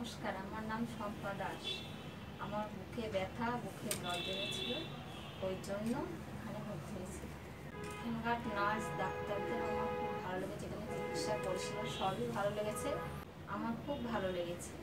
নমস্কার, আমার নাম শম্পা দাস। আমার বুকে ব্যথা, বুকে ব্লড বেরোচ্ছিল, ওই জন্য এখানে ভর্তি হয়েছি। এখানকার নার্স ডাক্তারদের আমার খুব ভালো লেগেছে, এখানে চিকিৎসা পরিষেবা সবই ভালো লেগেছে, আমার খুব ভালো লেগেছে।